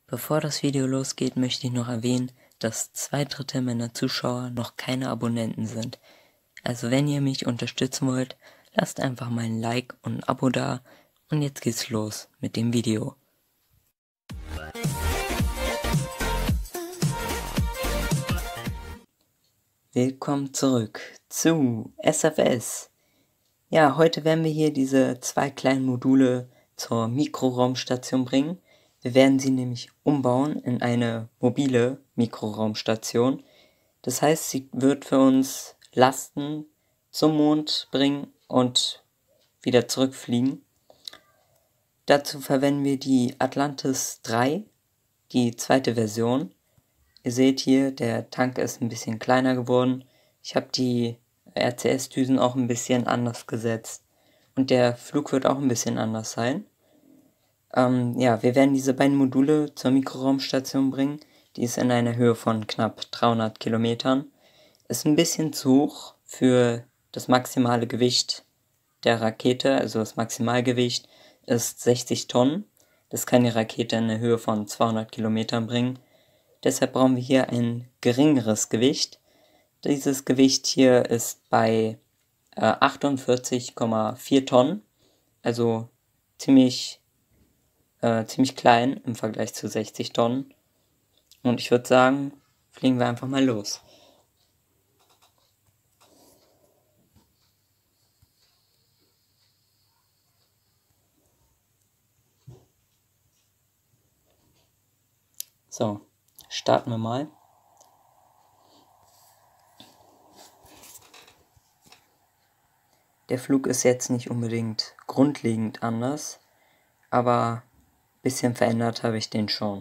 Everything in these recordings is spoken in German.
Bevor das Video losgeht, möchte ich noch erwähnen, dass 2/3 meiner Zuschauer noch keine Abonnenten sind. Also wenn ihr mich unterstützen wollt, lasst einfach mal ein Like und ein Abo da. Und jetzt geht's los mit dem Video. Willkommen zurück zu SFS. Ja, heute werden wir hier diese zwei kleinen Module zur Mikroraumstation bringen. Wir werden sie nämlich umbauen in eine mobile Mikroraumstation. Das heißt, sie wird für uns Lasten zum Mond bringen und wieder zurückfliegen. Dazu verwenden wir die Atlantis 3, die zweite Version. Ihr seht hier, der Tank ist ein bisschen kleiner geworden. Ich habe die RCS-Düsen auch ein bisschen anders gesetzt. Und der Flug wird auch ein bisschen anders sein. Ja, wir werden diese beiden Module zur Mikroraumstation bringen. Die ist in einer Höhe von knapp 300 Kilometern. Ist ein bisschen zu hoch für das maximale Gewicht der Rakete. Also das Maximalgewicht ist 60 Tonnen. Das kann die Rakete in eine Höhe von 200 Kilometern bringen. Deshalb brauchen wir hier ein geringeres Gewicht. Dieses Gewicht hier ist bei 48,4 Tonnen, also ziemlich klein im Vergleich zu 60 Tonnen. Und ich würde sagen, fliegen wir einfach mal los. So, starten wir mal. Der Flug ist jetzt nicht unbedingt grundlegend anders, aber ein bisschen verändert habe ich den schon.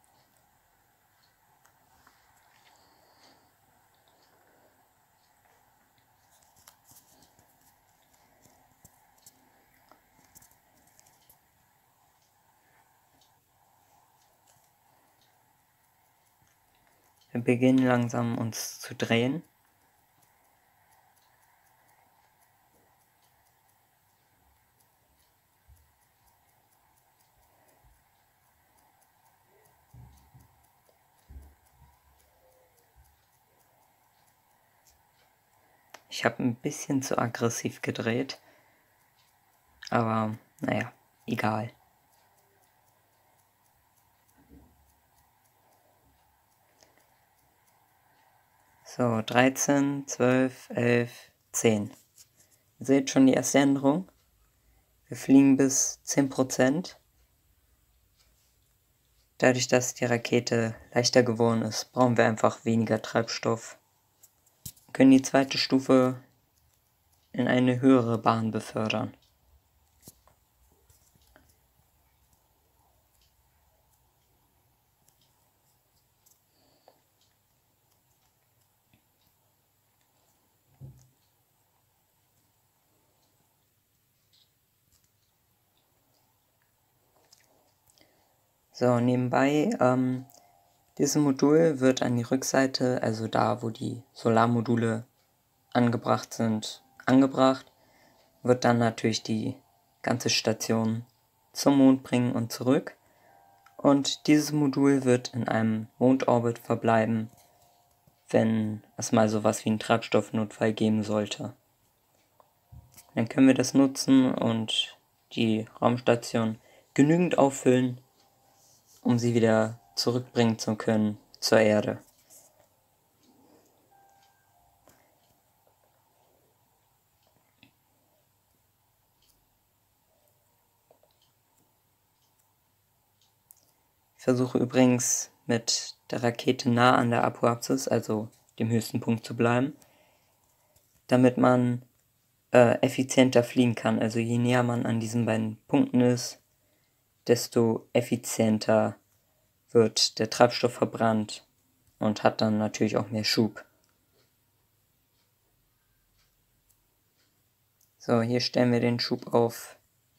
Wir beginnen langsam uns zu drehen. Ich habe ein bisschen zu aggressiv gedreht, aber naja, egal. So, 13, 12, 11, 10. Ihr seht schon die erste Änderung. Wir fliegen bis 10%. Dadurch, dass die Rakete leichter geworden ist, brauchen wir einfach weniger Treibstoff. Wir können die zweite Stufe in eine höhere Bahn befördern. So, nebenbei, dieses Modul wird an die Rückseite, also da, wo die Solarmodule angebracht sind, angebracht. Wird dann natürlich die ganze Station zum Mond bringen und zurück. Und dieses Modul wird in einem Mondorbit verbleiben, wenn es mal sowas wie einen Treibstoffnotfall geben sollte. Dann können wir das nutzen und die Raumstation genügend auffüllen, um sie wieder zurückbringen zu können zur Erde. Ich versuche übrigens mit der Rakete nah an der Apoapsis, also dem höchsten Punkt, zu bleiben, damit man effizienter fliegen kann. Also je näher man an diesen beiden Punkten ist, desto effizienter wird der Treibstoff verbrannt und hat dann natürlich auch mehr Schub. So, hier stellen wir den Schub auf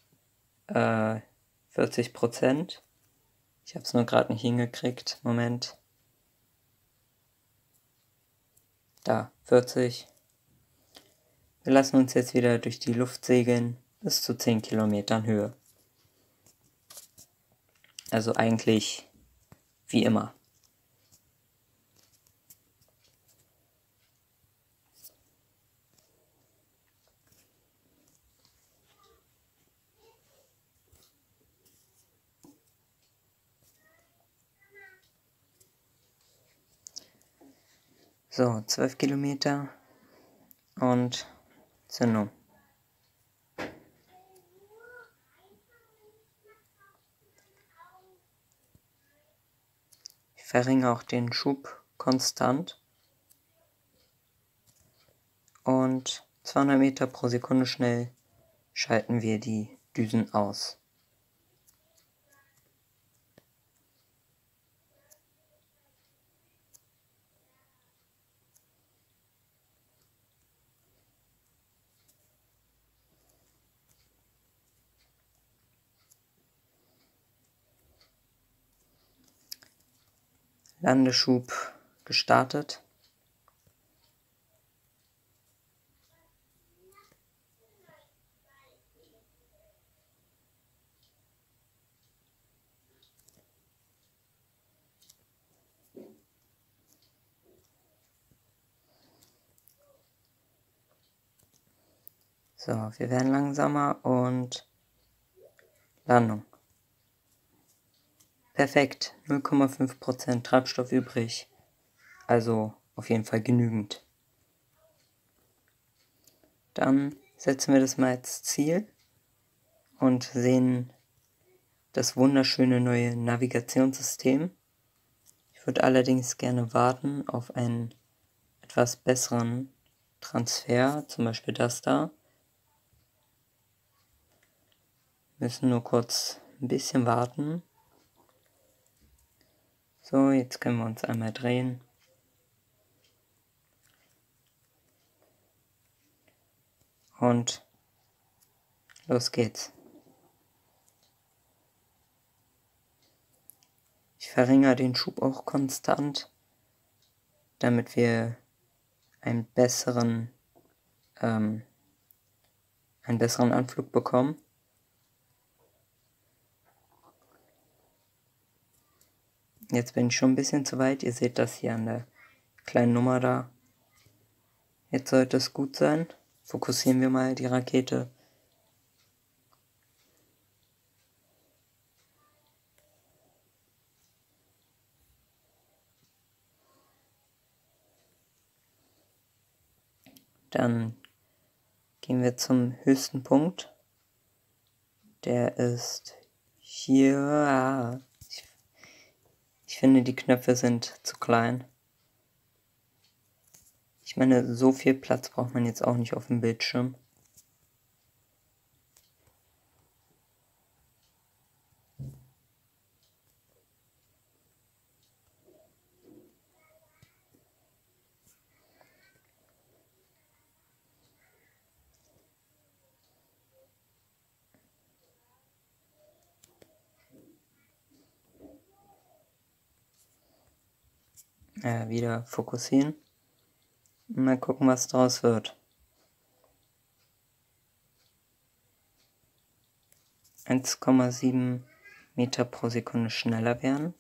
40%. Ich habe es nur gerade nicht hingekriegt. Moment. Da, 40. Wir lassen uns jetzt wieder durch die Luft segeln bis zu 10 Kilometern Höhe. Also eigentlich wie immer. So, 12 Kilometer und Zündung. Ich verringere auch den Schub konstant und 200 Meter pro Sekunde schnell schalten wir die Düsen aus. Landeschub gestartet. So, wir werden langsamer und Landung. Perfekt, 0,5% Treibstoff übrig, also auf jeden Fall genügend. Dann setzen wir das mal als Ziel und sehen das wunderschöne neue Navigationssystem. Ich würde allerdings gerne warten auf einen etwas besseren Transfer, zum Beispiel das da. Müssen nur kurz ein bisschen warten. So, jetzt können wir uns einmal drehen. Und los geht's. Ich verringere den Schub auch konstant, damit wir einen besseren Anflug bekommen. Jetzt bin ich schon ein bisschen zu weit. Ihr seht das hier an der kleinen Nummer da. Jetzt sollte es gut sein. Fokussieren wir mal die Rakete. Dann gehen wir zum höchsten Punkt. Der ist hier. Ich finde, die Knöpfe sind zu klein. Ich meine, so viel Platz braucht man jetzt auch nicht auf dem Bildschirm. Wieder fokussieren. Und mal gucken, was draus wird. 1,7 Meter pro Sekunde schneller werden.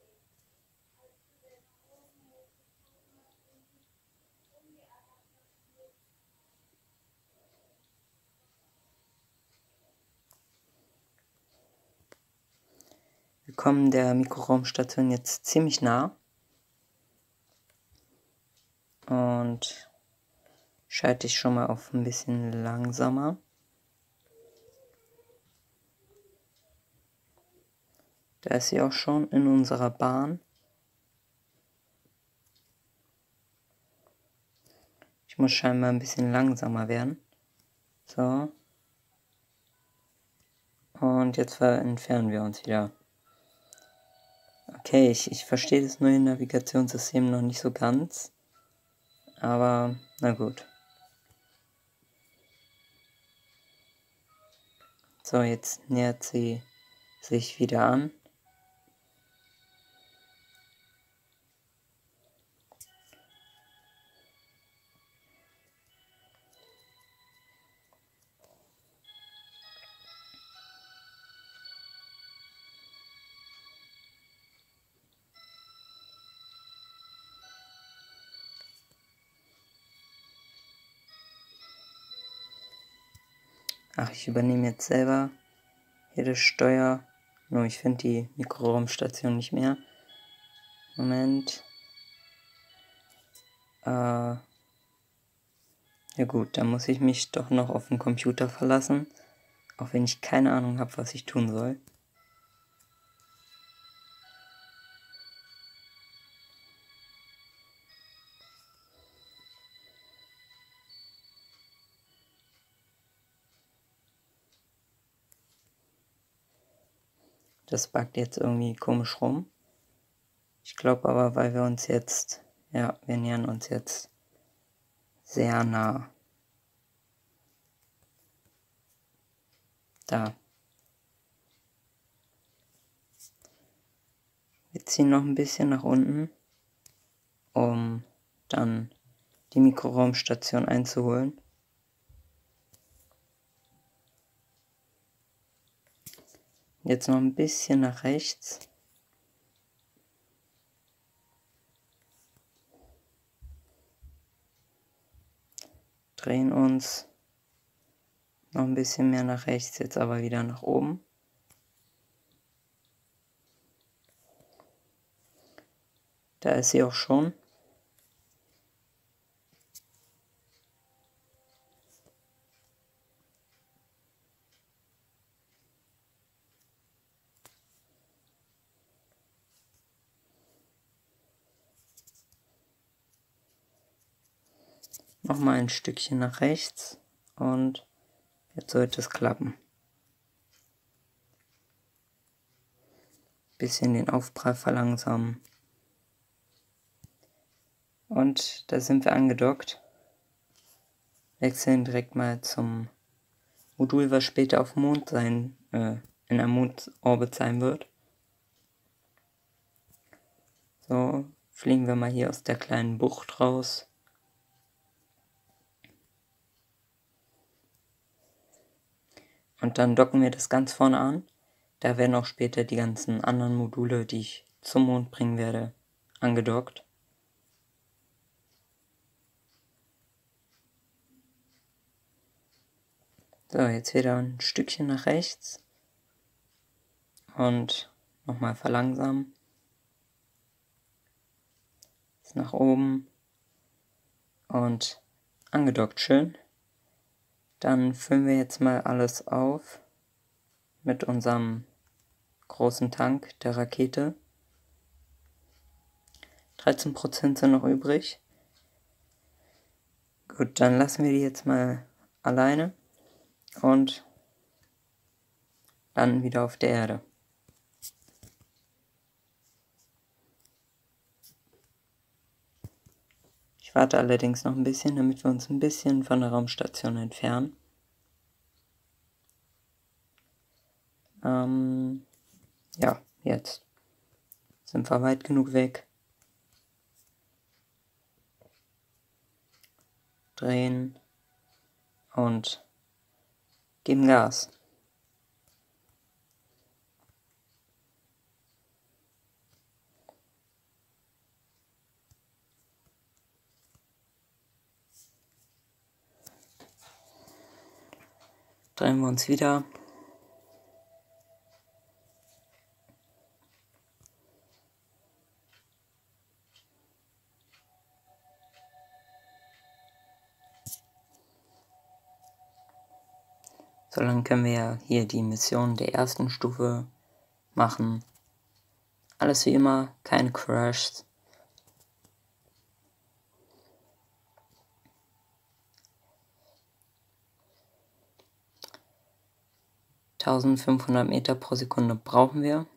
Wir kommen der Mikroraumstation jetzt ziemlich nah. Und schalte ich schon mal auf ein bisschen langsamer. Da ist sie auch schon in unserer Bahn. Ich muss scheinbar ein bisschen langsamer werden. So. Und jetzt entfernen wir uns wieder. Okay, ich verstehe das neue Navigationssystem noch nicht so ganz. Aber na gut. So, jetzt nähert sie sich wieder an. Ach, ich übernehme jetzt selber hier das Steuer. Nur ich finde die Mikrorumstation nicht mehr. Moment. Ja gut, dann muss ich mich doch noch auf den Computer verlassen. Auch wenn ich keine Ahnung habe, was ich tun soll. Das buggt jetzt irgendwie komisch rum. Ich glaube aber, weil wir uns jetzt, ja, wir nähern uns jetzt sehr nah. Da. Wir ziehen noch ein bisschen nach unten, um dann die Mikrorumstation einzuholen. Jetzt noch ein bisschen nach rechts. Drehen uns noch ein bisschen mehr nach rechts, jetzt aber wieder nach oben. Da ist sie auch schon. Nochmal ein Stückchen nach rechts und jetzt sollte es klappen. Bisschen den Aufprall verlangsamen. Und da sind wir angedockt. Wechseln direkt mal zum Modul, was später auf dem Mond sein, in einem Mondorbit sein wird. So, fliegen wir mal hier aus der kleinen Bucht raus. Und dann docken wir das ganz vorne an. Da werden auch später die ganzen anderen Module, die ich zum Mond bringen werde, angedockt. So, jetzt wieder ein Stückchen nach rechts. Und nochmal verlangsamen. Jetzt nach oben. Und angedockt schön. Dann füllen wir jetzt mal alles auf mit unserem großen Tank der Rakete. 13% sind noch übrig. Gut, dann lassen wir die jetzt mal alleine und landen wieder auf der Erde. Ich warte allerdings noch ein bisschen, damit wir uns ein bisschen von der Raumstation entfernen. Ja, jetzt sind wir weit genug weg. Drehen und geben Gas. Drehen wir uns wieder. So lange können wir ja hier die Mission der ersten Stufe machen. Alles wie immer, keine Crashs. ,500 Meter pro Sekunde brauchen wir.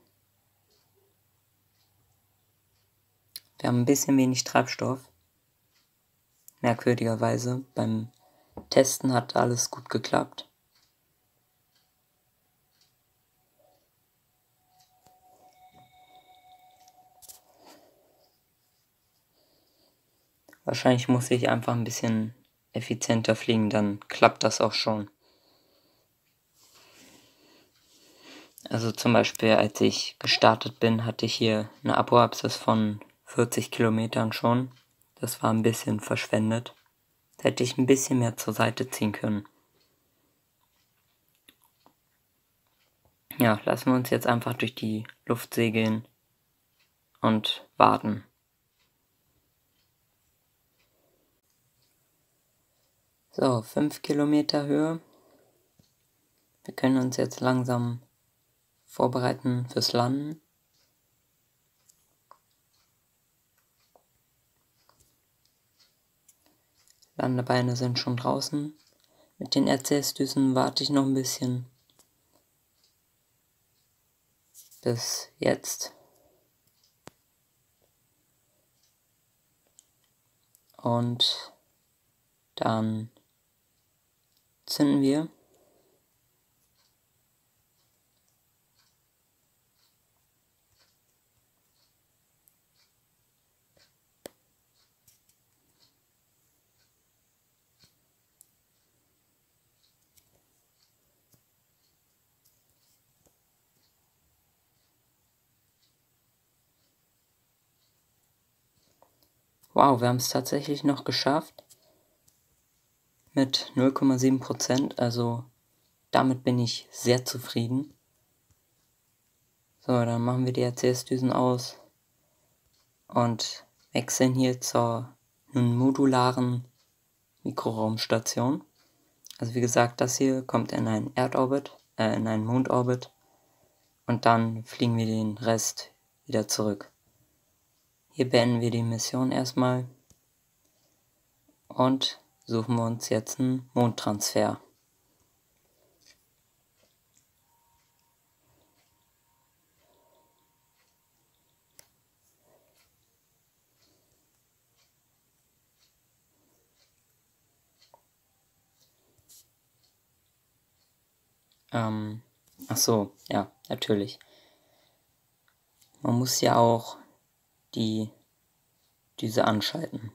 Wir haben ein bisschen wenig Treibstoff. Merkwürdigerweise. Beim Testen hat alles gut geklappt. Wahrscheinlich muss ich einfach ein bisschen effizienter fliegen, dann klappt das auch schon. Also zum Beispiel, als ich gestartet bin, hatte ich hier eine Apoapsis von 40 Kilometern schon. Das war ein bisschen verschwendet. Da hätte ich ein bisschen mehr zur Seite ziehen können. Ja, lassen wir uns jetzt einfach durch die Luft segeln und warten. So, 5 Kilometer Höhe. Wir können uns jetzt langsam vorbereiten fürs Landen. Landebeine sind schon draußen. Mit den RCS-Düsen warte ich noch ein bisschen. Bis jetzt. Und dann zünden wir. Wow, wir haben es tatsächlich noch geschafft. Mit 0,7%, also damit bin ich sehr zufrieden. So, dann machen wir die RCS-Düsen aus und wechseln hier zur nun modularen Mikroraumstation. Also wie gesagt, das hier kommt in einen Erdorbit, in einen Mondorbit und dann fliegen wir den Rest wieder zurück. Hier beenden wir die Mission erstmal und suchen wir uns jetzt einen Mondtransfer. Ach so, ja, natürlich. Man muss ja auch die Düse anschalten.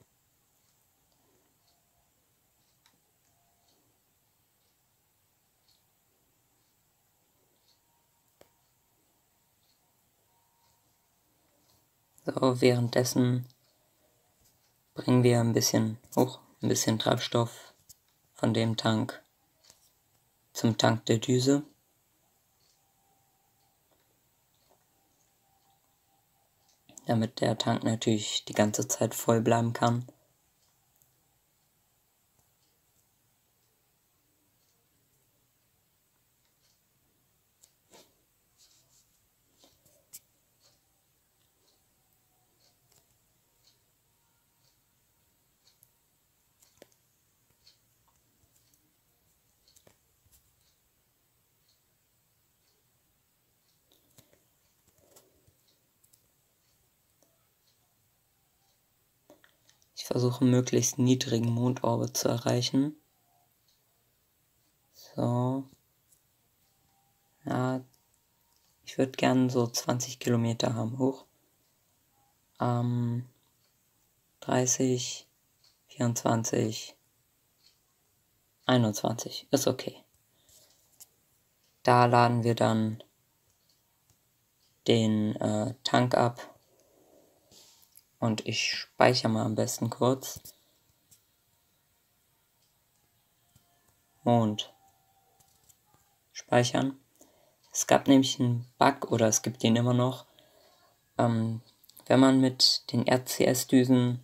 So, währenddessen bringen wir ein bisschen Treibstoff von dem Tank zum Tank der Düse. Damit der Tank natürlich die ganze Zeit voll bleiben kann. Ich versuche möglichst niedrigen Mondorbit zu erreichen. So. Ja, ich würde gerne so 20 Kilometer haben hoch. 30, 24, 21, ist okay. Da laden wir dann den Tank ab. Und ich speichere mal am besten kurz. Mond. Speichern. Es gab nämlich einen Bug, oder es gibt den immer noch. Wenn man mit den RCS-Düsen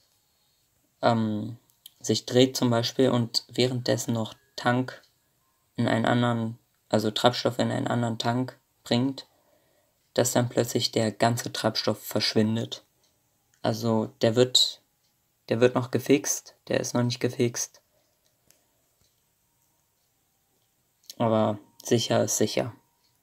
sich dreht zum Beispiel und währenddessen noch Tank in einen anderen, also Treibstoff in einen anderen Tank bringt, dass dann plötzlich der ganze Treibstoff verschwindet. Also der wird noch gefixt, der ist noch nicht gefixt. Aber sicher ist sicher.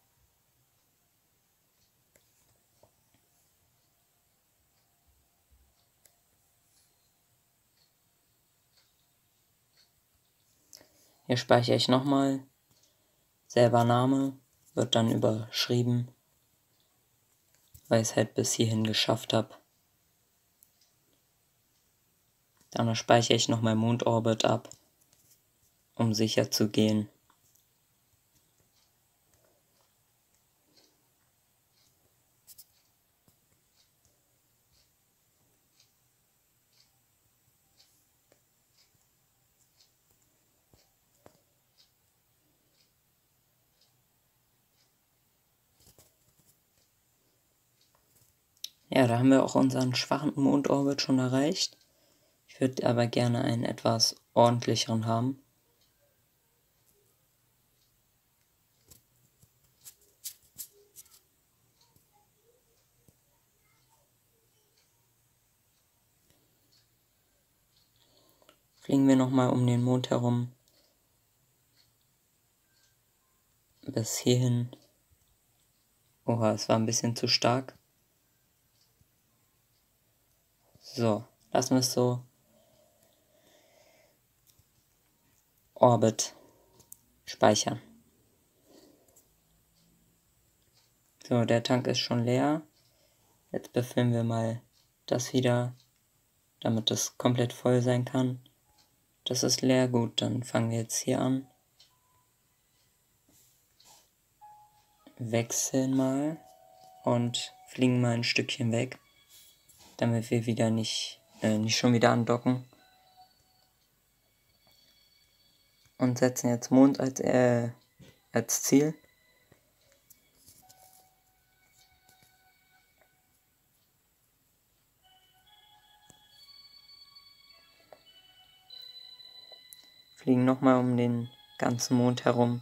Hier speichere ich nochmal. Selber Name wird dann überschrieben, weil ich es halt bis hierhin geschafft habe. Dann speichere ich noch mein Mondorbit ab, um sicher zu gehen. Ja, da haben wir auch unseren schwachen Mondorbit schon erreicht. Ich würde aber gerne einen etwas ordentlicheren haben. Fliegen wir nochmal um den Mond herum. Bis hierhin. Oha, es war ein bisschen zu stark. So, lassen wir es so. Orbit speichern. So, der Tank ist schon leer. Jetzt befüllen wir mal das wieder, damit es komplett voll sein kann. Das ist leer, gut, dann fangen wir jetzt hier an. Wechseln mal und fliegen mal ein Stückchen weg, damit wir wieder nicht schon wieder andocken. Und setzen jetzt Mond als Ziel. Fliegen nochmal um den ganzen Mond herum.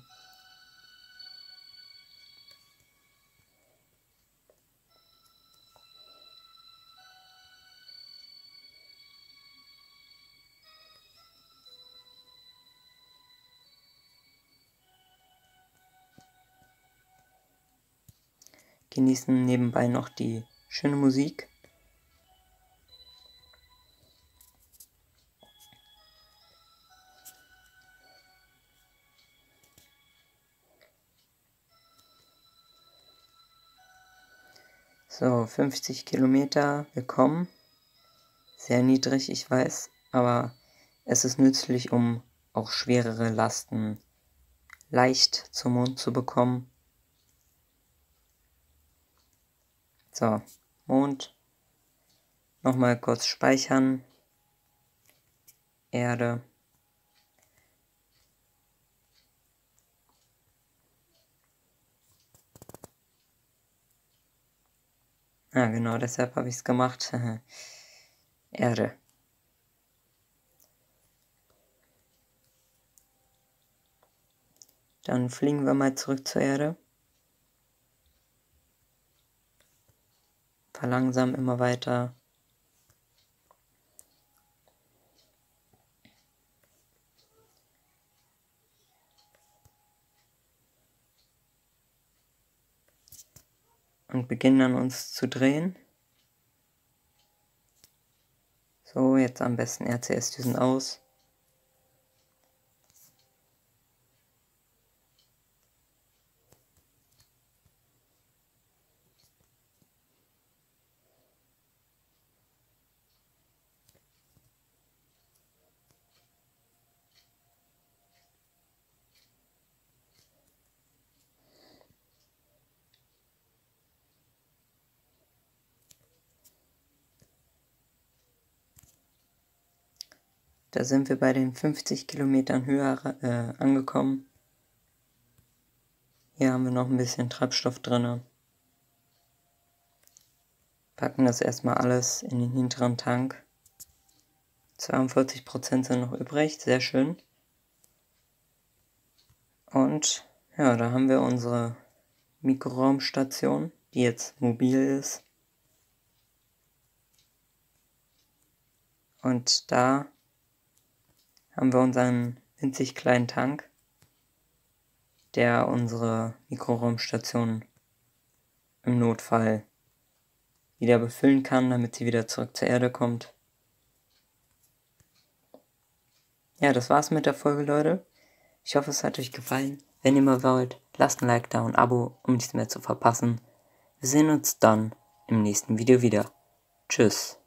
Genießen nebenbei noch die schöne Musik. So, 50 Kilometer, wir kommen. Sehr niedrig, ich weiß, aber es ist nützlich, um auch schwerere Lasten leicht zum Mond zu bekommen. So, Mond. Nochmal kurz speichern. Erde. Ah, genau, deshalb habe ich es gemacht. Erde. Dann fliegen wir mal zurück zur Erde. Verlangsamen immer weiter. Und beginnen dann uns zu drehen. So, jetzt am besten RCS-Düsen aus. Da sind wir bei den 50 Kilometern Höhe angekommen. Hier haben wir noch ein bisschen Treibstoff drin. Packen das erstmal alles in den hinteren Tank. 42% sind noch übrig, sehr schön. Und ja, da haben wir unsere Mikroraumstation, die jetzt mobil ist. Und da haben wir unseren winzig kleinen Tank, der unsere Mikroraumstation im Notfall wieder befüllen kann, damit sie wieder zurück zur Erde kommt. Ja, das war's mit der Folge, Leute. Ich hoffe, es hat euch gefallen. Wenn ihr mal wollt, lasst ein Like da und ein Abo, um nichts mehr zu verpassen. Wir sehen uns dann im nächsten Video wieder. Tschüss.